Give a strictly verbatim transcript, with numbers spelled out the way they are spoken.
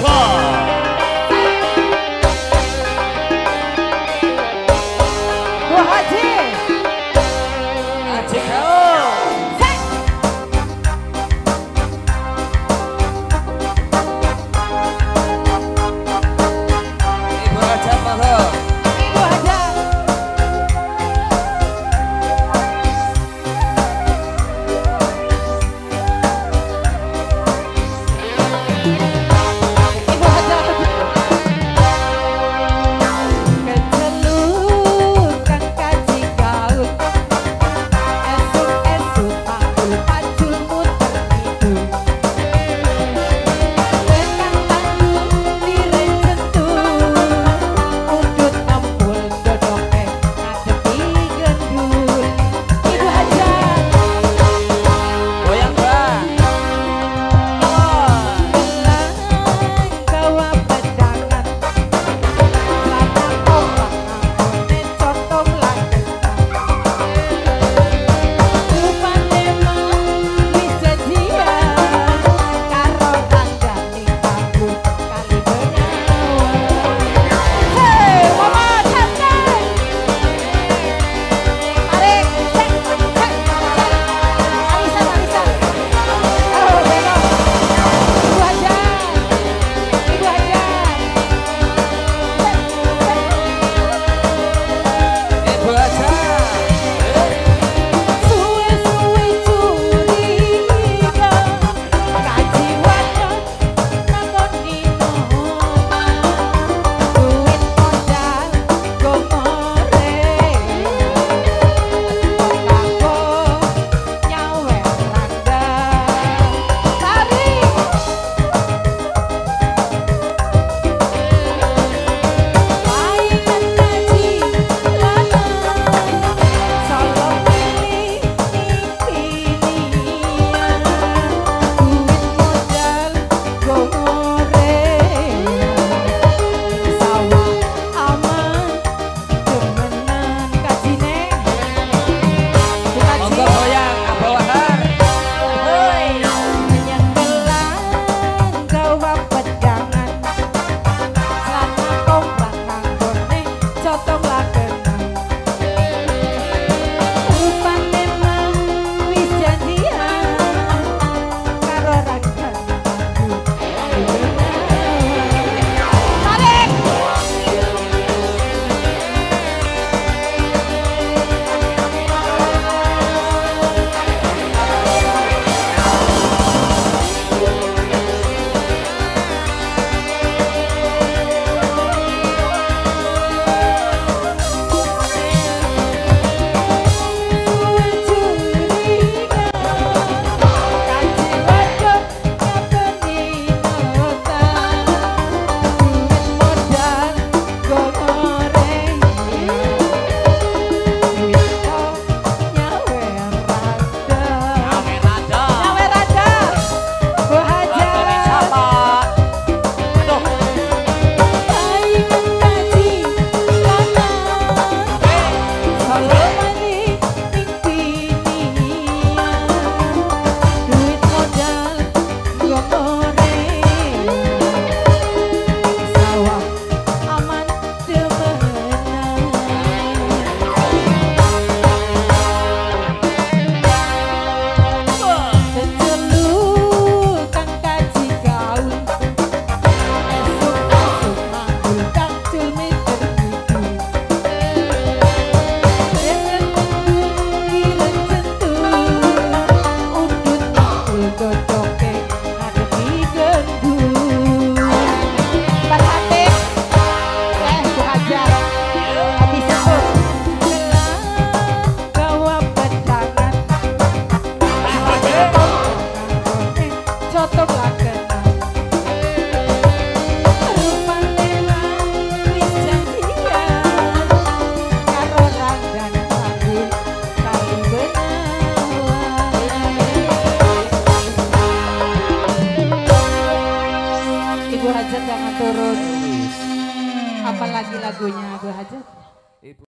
Bu Haji. Haji Gaul. Ibu Hajar Mahal. Ibu Hajar. Ibu Hajar. Kecelukan Kaji Gaul. Esuk-esuk pacul pacul muter hidung. Tekan tandu direncentung. Udut ngempul dodoke ngadepi gendul. Ibu Hajar. Goyang bang. Gelang gawa pedangan. Selatan ombak ngangkone cotong langetan. Rupane mah wis jadian karo randane aku kali benyawan. Hei, mama santai. Tarik, cek, cek, cek. Alisan, alisan. Oh, belok. Ibu Hajar. Ibu Hajar. Cek, cek. Ibu Hajar. Suwe-suwe curiga Kaji wadon nakoni nomah duit modal gomore kanggo nyawer randa sari paingan Kaji lana solo pilih pilihan duit modal gomore sawah aman demenan Kajine Bu Kaji Monggo goyang Abah Wahar. hoi menyegelan gawa pedangan selana komplak nganggone cotong lagenan rupane mah wis janjian karo raghan aku kali benyawan. Tarik. Suwe curiga Kaji wadon ngabeni notan duit modal gomore duit kok nyawer rada Amin aja. nyawer rada Bu Hajar. Siapa? Aduh. Paingan Kaji lana solo malih pilihan duit modal gomore sawah aman demenan Kecelukan Kaji Gaul esuk-esuk manggul kacul miter hidung Tekan tandu direncentung udut ngempul dodoke ngadepi gendul Pak Hatip eh Bu Hajar habis itu gelang gawa pedangan cotong lagenan rupane mah wis janjian karo randane aku kali benyawan. Ibu Hajar jangan turun. Apalagi lagunya Bu Hajar?